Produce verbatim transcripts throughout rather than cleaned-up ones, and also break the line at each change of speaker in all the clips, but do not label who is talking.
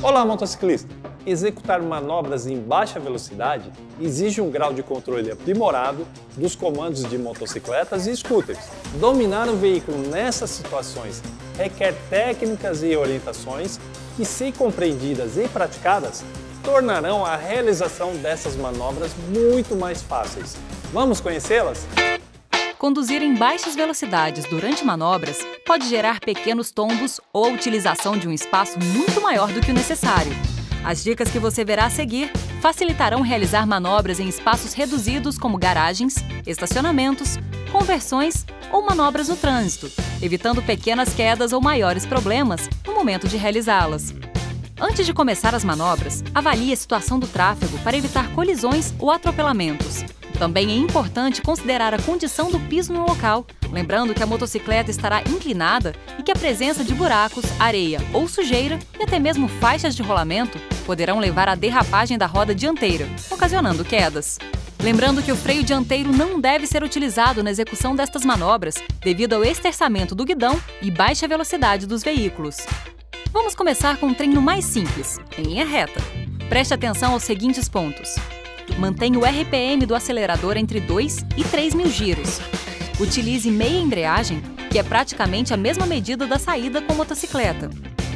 Olá, motociclista! Executar manobras em baixa velocidade exige um grau de controle aprimorado dos comandos de motocicletas e scooters. Dominar o veículo nessas situações requer técnicas e orientações que, se compreendidas e praticadas, tornarão a realização dessas manobras muito mais fáceis. Vamos conhecê-las?
Conduzir em baixas velocidades durante manobras pode gerar pequenos tombos ou a utilização de um espaço muito maior do que o necessário. As dicas que você verá a seguir facilitarão realizar manobras em espaços reduzidos como garagens, estacionamentos, conversões ou manobras no trânsito, evitando pequenas quedas ou maiores problemas no momento de realizá-las. Antes de começar as manobras, avalie a situação do tráfego para evitar colisões ou atropelamentos. Também é importante considerar a condição do piso no local, lembrando que a motocicleta estará inclinada e que a presença de buracos, areia ou sujeira e até mesmo faixas de rolamento poderão levar à derrapagem da roda dianteira, ocasionando quedas. Lembrando que o freio dianteiro não deve ser utilizado na execução destas manobras devido ao esterçamento do guidão e baixa velocidade dos veículos. Vamos começar com um treino mais simples, em linha reta. Preste atenção aos seguintes pontos. Mantenha o R P M do acelerador entre dois e três mil giros. Utilize meia embreagem, que é praticamente a mesma medida da saída com motocicleta.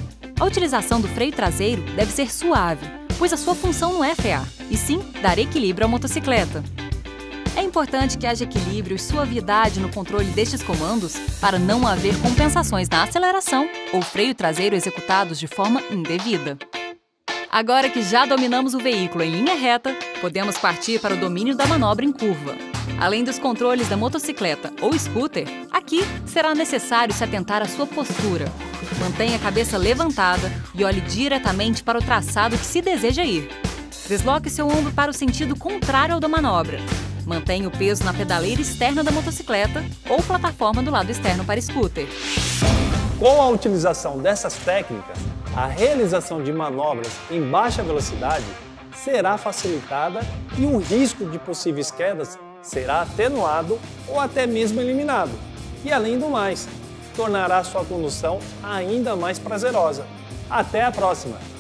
A utilização do freio traseiro deve ser suave, pois a sua função não é frear, e sim dar equilíbrio à motocicleta. É importante que haja equilíbrio e suavidade no controle destes comandos para não haver compensações na aceleração ou freio traseiro executados de forma indevida. Agora que já dominamos o veículo em linha reta, podemos partir para o domínio da manobra em curva. Além dos controles da motocicleta ou scooter, aqui será necessário se atentar à sua postura. Mantenha a cabeça levantada e olhe diretamente para o traçado que se deseja ir. Desloque seu ombro para o sentido contrário ao da manobra. Mantenha o peso na pedaleira externa da motocicleta ou plataforma do lado externo para scooter.
Com a utilização dessas técnicas, a realização de manobras em baixa velocidade será facilitada e o risco de possíveis quedas será atenuado ou até mesmo eliminado. E além do mais, tornará sua condução ainda mais prazerosa. Até a próxima!